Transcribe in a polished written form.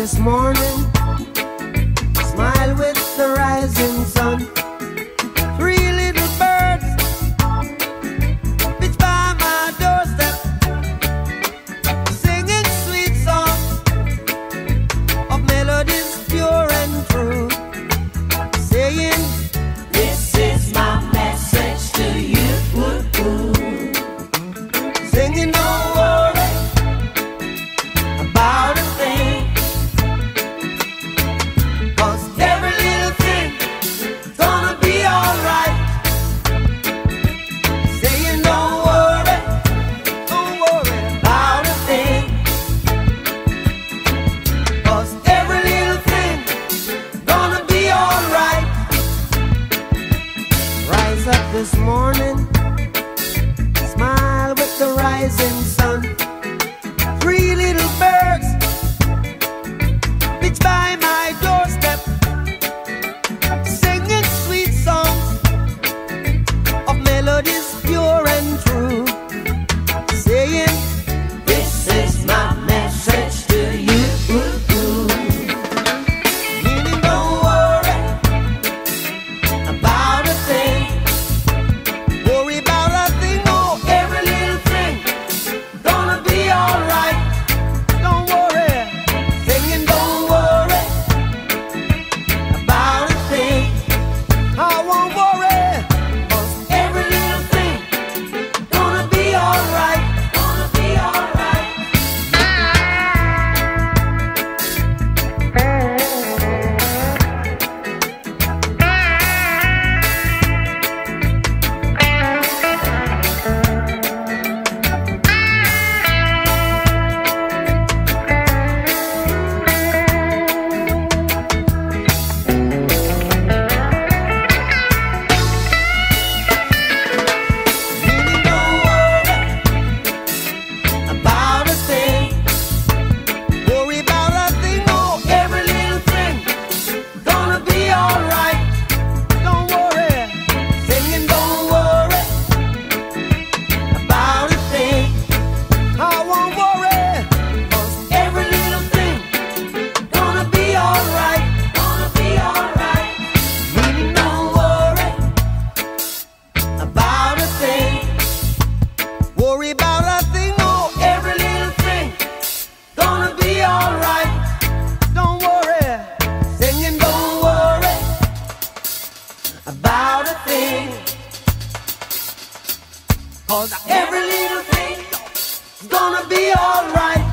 this morning, smile with the rising sun. Three little birds pitch by my doorstep, singing sweet songs of melodies pure and true, saying, "This is my message to you." Singing, "Don't worry about a thing, 'cause every little thing's gonna be alright." Saying, "Don't worry about a thing, 'cause every little thing's gonna be alright." Rise up this morning, smile with the rising sun. Three little birds pitch by my doorstep, singing sweet songs of melodies pure and true, saying, "This is my message to you." Meaning, don't worry about a thing, worry about a thing, oh, every little thing gonna be alright. Don't worry, singing, don't worry about a thing. I won't worry, 'cause every little thing gonna be alright. Gonna be alright. Meaning, don't worry about a thing, worry about a thing, oh, every little thing gonna be alright. Don't worry, singing, don't worry about a thing. I won't worry, 'cause every little thing gonna be alright. Gonna be alright. Meaning, don't worry about a thing, worry about a thing, oh, every little thing gonna be alright. Don't worry, singing, don't worry about a thing, 'cause every little thing gonna be alright.